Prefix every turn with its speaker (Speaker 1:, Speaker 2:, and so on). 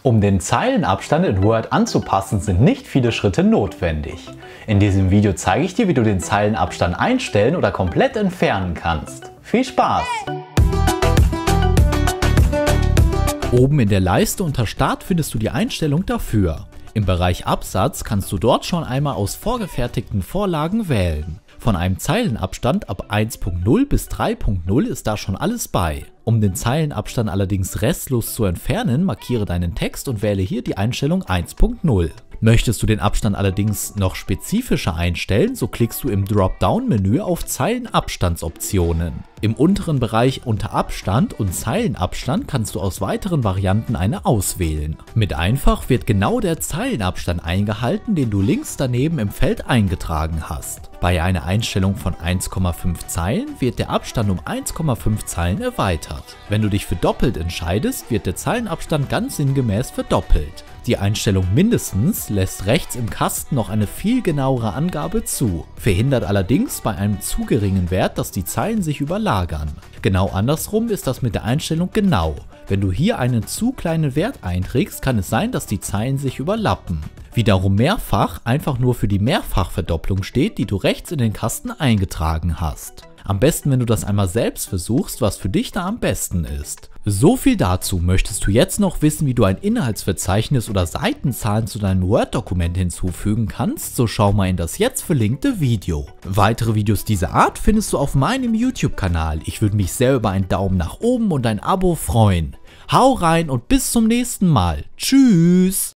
Speaker 1: Um den Zeilenabstand in Word anzupassen, sind nicht viele Schritte notwendig. In diesem Video zeige ich dir, wie du den Zeilenabstand einstellen oder komplett entfernen kannst. Viel Spaß! Oben in der Leiste unter Start findest du die Einstellung dafür. Im Bereich Absatz kannst du dort schon einmal aus vorgefertigten Vorlagen wählen. Von einem Zeilenabstand ab 1.0 bis 3.0 ist da schon alles bei. Um den Zeilenabstand allerdings restlos zu entfernen, markiere deinen Text und wähle hier die Einstellung 1.0. Möchtest du den Abstand allerdings noch spezifischer einstellen, so klickst du im Dropdown-Menü auf Zeilenabstandsoptionen. Im unteren Bereich unter Abstand und Zeilenabstand kannst du aus weiteren Varianten eine auswählen. Mit einfach wird genau der Zeilenabstand eingehalten, den du links daneben im Feld eingetragen hast. Bei einer Einstellung von 1,5 Zeilen wird der Abstand um 1,5 Zeilen erweitert. Wenn du dich für doppelt entscheidest, wird der Zeilenabstand ganz sinngemäß verdoppelt. Die Einstellung mindestens lässt rechts im Kasten noch eine viel genauere Angabe zu, verhindert allerdings bei einem zu geringen Wert, dass die Zeilen sich überlagern. Genau andersrum ist das mit der Einstellung genau. Wenn du hier einen zu kleinen Wert einträgst, kann es sein, dass die Zeilen sich überlappen. Wiederum mehrfach einfach nur für die Mehrfachverdopplung steht, die du rechts in den Kasten eingetragen hast. Am besten, wenn du das einmal selbst versuchst, was für dich da am besten ist. So viel dazu. Möchtest du jetzt noch wissen, wie du ein Inhaltsverzeichnis oder Seitenzahlen zu deinem Word-Dokument hinzufügen kannst, so schau mal in das jetzt verlinkte Video. Weitere Videos dieser Art findest du auf meinem YouTube-Kanal. Ich würde mich sehr über einen Daumen nach oben und ein Abo freuen. Hau rein und bis zum nächsten Mal. Tschüss!